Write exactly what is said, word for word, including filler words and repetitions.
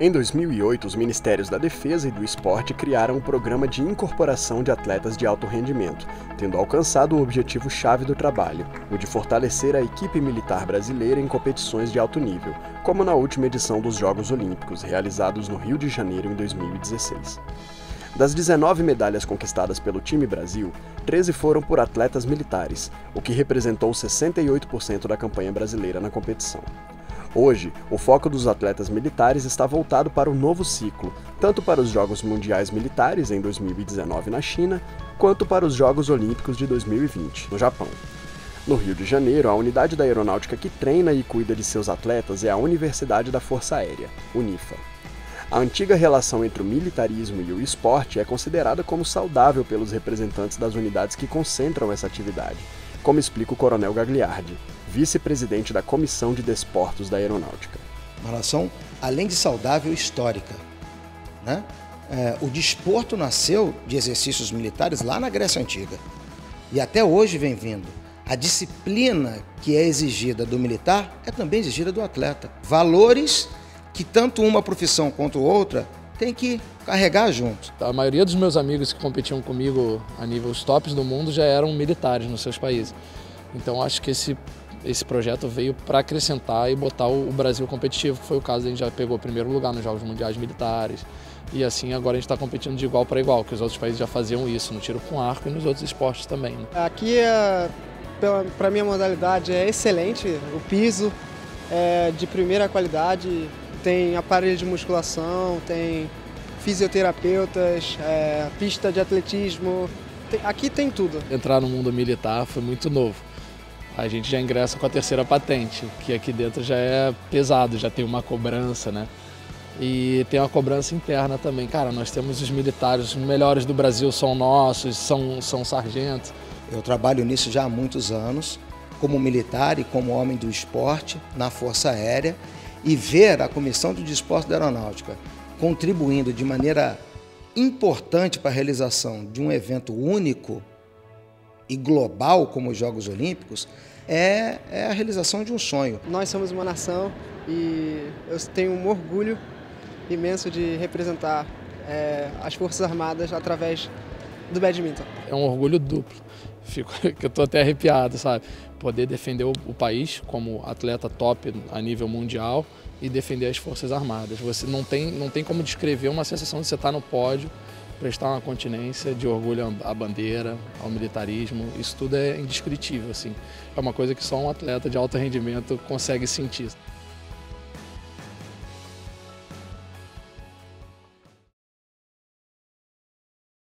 Em dois mil e oito, os Ministérios da Defesa e do Esporte criaram um programa de incorporação de atletas de alto rendimento, tendo alcançado o objetivo-chave do trabalho, o de fortalecer a equipe militar brasileira em competições de alto nível, como na última edição dos Jogos Olímpicos, realizados no Rio de Janeiro em dois mil e dezesseis. Das dezenove medalhas conquistadas pelo time Brasil, treze foram por atletas militares, o que representou sessenta e oito por cento da campanha brasileira na competição. Hoje, o foco dos atletas militares está voltado para o novo ciclo, tanto para os Jogos Mundiais Militares em dois mil e dezenove na China, quanto para os Jogos Olímpicos de dois mil e vinte, no Japão. No Rio de Janeiro, a unidade da aeronáutica que treina e cuida de seus atletas é a Universidade da Força Aérea, UNIFA. A antiga relação entre o militarismo e o esporte é considerada como saudável pelos representantes das unidades que concentram essa atividade, como explica o Coronel Gagliardi, vice-presidente da Comissão de Desportos da Aeronáutica. Uma relação, além de saudável, histórica, né? É, o desporto nasceu de exercícios militares lá na Grécia Antiga e até hoje vem vindo. A disciplina que é exigida do militar é também exigida do atleta. Valores que tanto uma profissão quanto outra tem que carregar junto. A maioria dos meus amigos que competiam comigo a níveis tops do mundo já eram militares nos seus países. Então acho que esse, esse projeto veio para acrescentar e botar o Brasil competitivo, que foi o caso, a gente já pegou o primeiro lugar nos Jogos Mundiais Militares. E assim agora a gente está competindo de igual para igual, que os outros países já faziam isso no tiro com arco e nos outros esportes também, né? Aqui, para mim, a modalidade é excelente, o piso é de primeira qualidade, tem aparelho de musculação, tem fisioterapeutas, é, pista de atletismo, tem, aqui tem tudo. Entrar no mundo militar foi muito novo. A gente já ingressa com a terceira patente, que aqui dentro já é pesado, já tem uma cobrança, né? E tem uma cobrança interna também. Cara, nós temos os militares, os melhores do Brasil são nossos, são, são sargentos. Eu trabalho nisso já há muitos anos, como militar e como homem do esporte na Força Aérea, e ver a Comissão de Desportos da Aeronáutica contribuindo de maneira importante para a realização de um evento único e global como os Jogos Olímpicos é, é a realização de um sonho. Nós somos uma nação e eu tenho um orgulho imenso de representar é, as Forças Armadas através do badminton. É um orgulho duplo, fico, que eu estou até arrepiado, sabe? Poder defender o, o país como atleta top a nível mundial e defender as Forças Armadas. Você não tem, não tem como descrever uma sensação de você estar no pódio, prestar uma continência de orgulho à bandeira, ao militarismo, isso tudo é indescritível, assim. É uma coisa que só um atleta de alto rendimento consegue sentir.